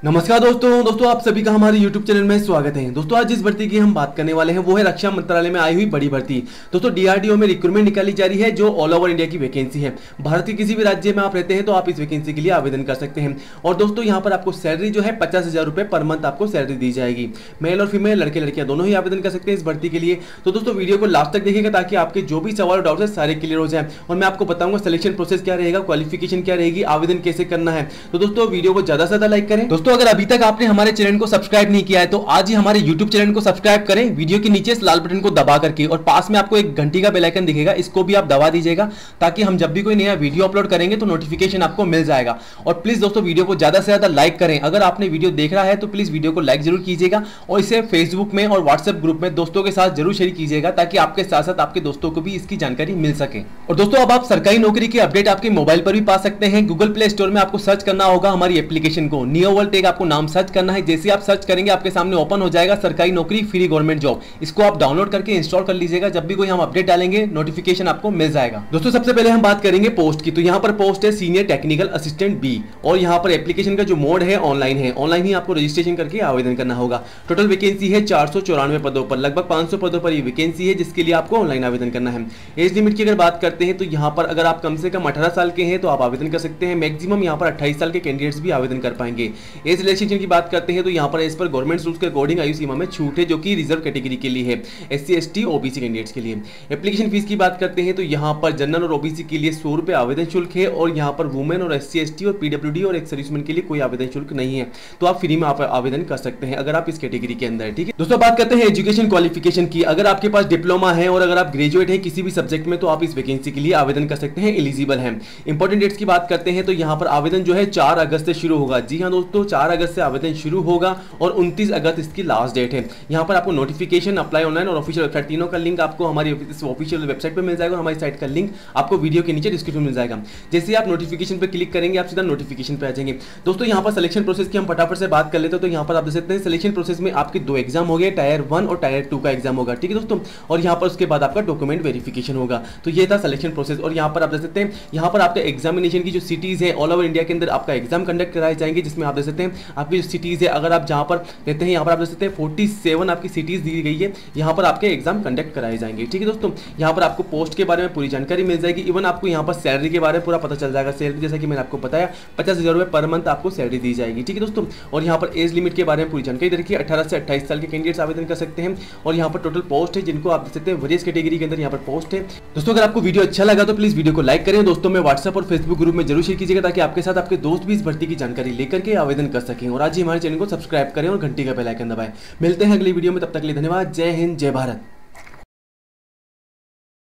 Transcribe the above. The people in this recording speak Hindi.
नमस्कार दोस्तों आप सभी का हमारे YouTube चैनल में स्वागत है। दोस्तों आज जिस भर्ती की हम बात करने वाले हैं वो है रक्षा मंत्रालय में आई हुई बड़ी भर्ती। दोस्तों DRDO में रिक्रूटमेंट निकाली जा रही है जो ऑल ओवर इंडिया की वैकेंसी है। भारत के किसी भी राज्य में आप रहते हैं तो आप इस वैकेंसी के लिए आवेदन कर सकते हैं। और दोस्तों यहाँ पर आपको सैलरी जो है 50,000 रुपये पर मंथ आपको सैलरी दी जाएगी। मेल और फीमेल, लड़के लड़कियां दोनों ही आवेदन कर सकते हैं इस भर्ती के लिए। तो दोस्तों वीडियो को लास्ट तक देखिएगा ताकि आपके जो भी सवाल और डाउट्स है सारे क्लियर हो जाए। और मैं आपको बताऊंगा सिलेक्शन प्रोसेस क्या रहेगा, क्वालिफिकेशन क्या रहेगी, आवेदन कैसे करना है। तो दोस्तों वीडियो को ज्यादा से ज्यादा लाइक करें। दोस्तों अगर अभी तक आपने हमारे चैनल को सब्सक्राइब नहीं किया है तो आज ही हमारे YouTube चैनल को सब्सक्राइब करें वीडियो के नीचे इस लाल बटन को दबा करके, और पास में आपको एक घंटी का बेल आइकन दिखेगा, इसको भी आप दबा दीजिएगा ताकि हम जब भी कोई नया वीडियो अपलोड करेंगे तो नोटिफिकेशन आपको मिल जाएगा। और प्लीज दोस्तों वीडियो को ज्यादा से ज्यादा लाइक करें। अगर आपने वीडियो देख रहा है तो प्लीज वीडियो को लाइक जरूर कीजिएगा और इसे फेसबुक में और व्हाट्सएप ग्रुप में दोस्तों के साथ जरूर शेयर कीजिएगा ताकि आपके साथ साथ आपके दोस्तों को भी इसकी जानकारी मिल सके। और दोस्तों अब आप सरकारी नौकरी की अपडेट आपके मोबाइल पर भी पा सकते हैं। गूगल प्ले स्टोर में आपको सर्च करना होगा हमारी एप्लीकेशन को, नियो वर्ल्ड टेक आपको नाम सर्च करना है। जैसे आप सर्च करेंगे आपके सामने ओपन हो जाएगा सरकारी नौकरी फ्री गवर्नमेंट जॉब। इसको आप डाउनलोड करके इंस्टॉल कर लीजिएगा, जब भी कोई हम अपडेट डालेंगे नोटिफिकेशन आपको मिल जाएगा। दोस्तों सबसे पहले हम बात करेंगे पोस्ट की। तो यहाँ पर पोस्ट है सीनियर टेक्निकल असिस्टेंट बी, और यहाँ पर एप्लीकेशन का जो मोड है ऑनलाइन है। ऑनलाइन ही आपको रजिस्ट्रेशन करके आवेदन करना होगा। टोटल वैकेंसी है 494 पदों पर, लगभग 500 पदों पर ये वैकेंसी है जिसके लिए आपको ऑनलाइन आवेदन करना है। एज लिमिट की अगर बात करते हैं तो यहाँ पर अगर आप कम से कम 18 साल के हैं तो आप आवेदन कर सकते हैं। मैक्सिमम यहाँ पर 28 साल के कैंडिडेट्स भी आवेदन कर पाएंगे। एज रिलैक्सेशन की बात करते हैं तो यहाँ पर एज पर गवर्नमेंट रूल्स के अकॉर्डिंग आयु सीमा में छूट है जो कि रिजर्व कैटेगरी के लिए है, SC ST OBC कैंडिडेट्स के लिए। एप्लीकेशन फीस की बात करते हैं तो यहाँ पर जनरल और OBC के लिए 100 रुपये आवेदन शुल्क है, और यहाँ पर वुमेन और SC ST और PWD और एक सर्विसमैन के लिए कोई आवेदन शुल्क नहीं है। तो आप फ्री में आप आवेदन कर सकते हैं अगर आप इस कैटेगरी के अंदर है। ठीक है दोस्तों, बात करते हैं एजुकेशन क्वालिफिकेशन की। अगर आपके पास डिप्लोमा है और अगर आप ग्रेजुएट है किसी भी सब्जेक्ट में तो आप इस वैकेंसी के लिए आवेदन कर सकते हैं, एलिजिबल है। इंपॉर्टेंट डेट्स की बात करते हैं तो यहाँ पर आवेदन जो है 4 अगस्त से शुरू होगा। जी हाँ दोस्तों, 4 अगस्त से आवेदन शुरू होगा और 29 अगस्त इसकी लास्ट डेट है। यहाँ पर आपको नोटिफिकेशन, अप्लाई ऑनलाइन और ऑफिशियल वेबसाइट तीनों का लिंक आपको हमारी ऑफिशियल वेबसाइट पे मिल जाएगा, और हमारी साइट का लिंक आपको वीडियो के नीचे डिस्क्रिप्शन में मिल जाएगा। जैसे आप नोटिफिकेशन पे क्लिक करेंगे आप सीधा नोटिफिकेशन पे आ जाएंगे। दोस्तों यहाँ पर सिलेक्शन प्रोसेस की हम फटाफट से बात कर लेते हैं। तो यहाँ पर आप देख सकते हैं सिलेक्शन प्रोसेस में आपके 2 एग्जाम हो गए, टायर 1 और टायर 2 का एग्जाम होगा। ठीक है दोस्तों, और यहाँ पर उसके बाद आपका डॉक्यूमेंट वेरिफिकेशन होगा। तो ये था सिलेक्शन प्रोसेस। और यहाँ पर आप देख सकते हैं यहाँ पर आपका एग्जामिनेशन की जो सिटीज है ऑल ओवर इंडिया के अंदर आपका एग्जाम कंडक्ट कराए जाएंगे, जिसमें आप देख सकते हैं आपकी जो सिटीज है, अगर आप जहाँ पर रहते हैं यहाँ पर आप देख सकते हैं 47 आपकी सिटीज दी गई है, यहाँ पर आपके एग्जाम कंडक्ट कराए जाएंगे। ठीक है दोस्तों, यहाँ पर आपको पोस्ट के बारे में पूरी जानकारी मिल जाएगी। इवन आपको यहाँ पर सैलरी के बारे में पूरा पता चल जाएगा। सैलरी जैसा कि मैंने आपको बताया 50,000 रुपये पर मंथ आपको सैलरी दी जाएगी। ठीक है दोस्तों, और यहाँ पर एज लिमिट के बारे में पूरी जानकारी देखिए 18 से 28 साल के कैंडिडेट्स आवेदन कर सकते हैं। और यहाँ पर टोटल पोस्ट है जिनको आप देख सकते हैं वरीयस कैटेगरी के अंदर यहाँ पर पोस्ट है। दोस्तों अगर आपको वीडियो अच्छा लगा तो प्लीज वीडियो को लाइक करें, दोस्तों में व्हाट्सएप और फेसबुक ग्रुप में जरूर शेयर कीजिएगा ताकि आपके साथ आपके दोस्त भी इस भर्ती की जानकारी लेकर के आवेदन कर सकें। और आज ही हमारे चैनल को सब्सक्राइब करें और घंटी का बेल आइकन दबाएं। मिलते हैं अगली वीडियो में, तब तक के लिए धन्यवाद। जय हिंद, जय भारत।